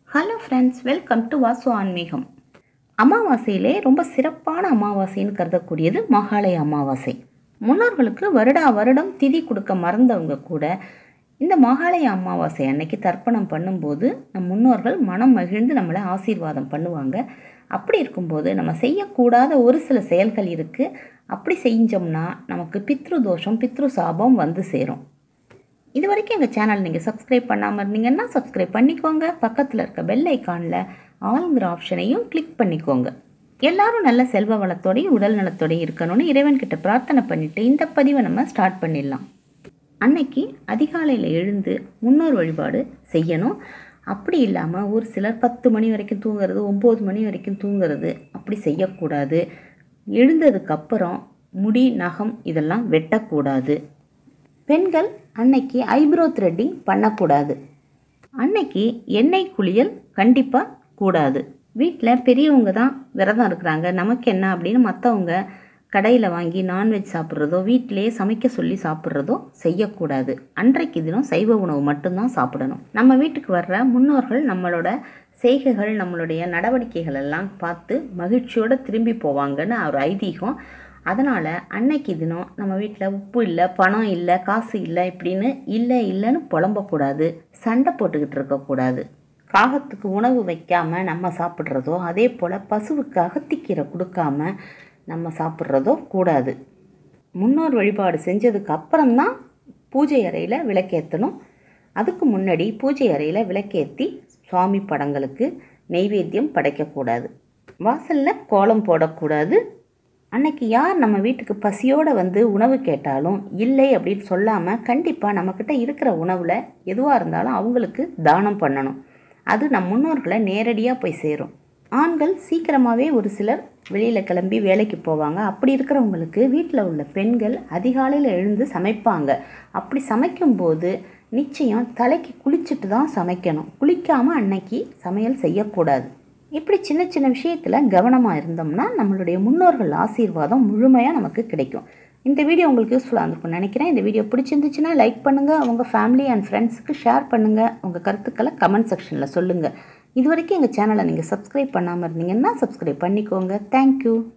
Hello friends, welcome to Vasu Aanmeegam. அமாவாசையிலே ரொம்ப சிறப்பான அமாவாசைன்னு கருதக்கூடியது மகாலய அமாவாசை. முன்னோர்களுக்கு வருடம் திதி கொடுக்க மறந்தவங்க கூட இந்த மகாலய அமாவாசை அன்னைக்கு தர்ப்பணம் பண்ணும்போது நம் முன்னோர்கள் மனம் மகிழ்ந்து நம்மளை ஆசீர்வாதம் பண்ணுவாங்க. அப்படி இருக்கும்போது நம்ம செய்யக்கூடாத ஒரு சில செயல்கள் இருக்குது. அப்படி செஞ்சோம்னா நமக்கு பித்ரு தோஷம், பித்ரு சாபம் வந்து சேரும். இது வரைக்கும் எங்கள் சேனல் நீங்கள் சப்ஸ்கிரைப் பண்ணாமல் இருந்தீங்கன்னா சப்ஸ்கிரைப் பண்ணிக்கோங்க. பக்கத்தில் இருக்க பெல் ஐக்கானில் ஆல்ங்கிற ஆப்ஷனையும் கிளிக் பண்ணிக்கோங்க. எல்லாரும் நல்ல செல்வ வளத்தோடையும் உடல் நலத்தோடையும் இருக்கணும்னு இறைவன்கிட்ட பிரார்த்தனை பண்ணிவிட்டு இந்த பதிவை நம்ம ஸ்டார்ட் பண்ணிடலாம். அன்னைக்கு அதிகாலையில் எழுந்து முன்னோர் வழிபாடு செய்யணும். அப்படி இல்லாமல் ஒரு சிலர் 10 மணி வரைக்கும் தூங்குறது, 9 மணி வரைக்கும் தூங்குறது அப்படி செய்யக்கூடாது. எழுந்ததுக்கப்புறம் முடி, நகம் இதெல்லாம் வெட்டக்கூடாது. பெண்கள் அன்னைக்கு ஐப்ரோ த்ரெட்டிங் பண்ணக்கூடாது. அன்னைக்கு எண்ணெய் குளியல் கண்டிப்பாக கூடாது. வீட்டில் பெரியவங்க தான் விரதம் இருக்கிறாங்க, நமக்கு என்ன அப்படின்னு மற்றவங்க கடையில் வாங்கி நான்வெஜ் சாப்பிட்றதோ வீட்டிலேயே சமைக்க சொல்லி சாப்பிட்றதோ செய்யக்கூடாது. அன்றைக்கு தினம் சைவ உணவு மட்டும்தான் சாப்பிடணும். நம்ம வீட்டுக்கு வர்ற முன்னோர்கள் நம்மளோட செய்கைகள், நம்மளுடைய நடவடிக்கைகள் எல்லாம் பார்த்து மகிழ்ச்சியோடு திரும்பி போவாங்கன்னு ஒரு ஐதீகம். அதனால் அன்னைக்கு தினம் நம்ம வீட்டில் உப்பு இல்லை, பணம் இல்லை, காசு இல்லை இப்படின்னு இல்லைன்னு புலம்பக்கூடாது, சண்டை போட்டுக்கிட்டு இருக்கக்கூடாது. காகத்துக்கு உணவு வைக்காமல் நம்ம சாப்பிட்றதோ, அதே போல் பசுவுக்கு அகத்திக்கீரை கொடுக்காம நம்ம சாப்பிட்றதோ கூடாது. முன்னோர் வழிபாடு செஞ்சதுக்கு அப்புறம்தான் பூஜை அறையில் விளக்கேற்றணும். அதுக்கு முன்னாடி பூஜை அறையில் விளக்கேற்றி சுவாமி படங்களுக்கு நெய்வேத்தியம் படைக்கக்கூடாது. வாசலில் கோலம் போடக்கூடாது. அன்னைக்கு யார் நம்ம வீட்டுக்கு பசியோடு வந்து உணவு கேட்டாலும் இல்லை அப்படின்னு சொல்லாமல் கண்டிப்பாக நம்மக்கிட்ட இருக்கிற உணவில் எதுவாக இருந்தாலும் அவங்களுக்கு தானம் பண்ணணும். அது நம் முன்னோர்களை நேரடியாக போய் சேரும். ஆண்கள் சீக்கிரமாகவே ஒரு சிலர் வெளியில் கிளம்பி வேலைக்கு போவாங்க. அப்படி இருக்கிறவங்களுக்கு வீட்டில் உள்ள பெண்கள் அதிகாலையில் எழுந்து சமைப்பாங்க. அப்படி சமைக்கும்போது நிச்சயம் தலைக்கு குளிச்சுட்டு தான் சமைக்கணும். குளிக்காமல் அன்னைக்கு சமையல் செய்யக்கூடாது. இப்படி சின்ன சின்ன விஷயத்தில் கவனமாக இருந்தோம்னா நம்மளுடைய முன்னோர்கள் ஆசீர்வாதம் முழுமையாக நமக்கு கிடைக்கும். இந்த வீடியோ உங்களுக்கு யூஸ்ஃபுல்லாக இருந்திருக்கும்னு நினைக்கிறேன். இந்த வீடியோ பிடிச்சிருந்துச்சுன்னா லைக் பண்ணுங்கள், உங்கள் ஃபேமிலி அண்ட் ஃப்ரெண்ட்ஸுக்கு ஷேர் பண்ணுங்கள், உங்கள் கருத்துக்களை கமெண்ட் செக்ஷனில் சொல்லுங்கள். இது வரைக்கும் எங்கள் சேனலை நீங்கள் சப்ஸ்கிரைப் பண்ணாமல் இருந்தீங்கன்னா சப்ஸ்கிரைப் பண்ணிக்கோங்க. தேங்க்யூ.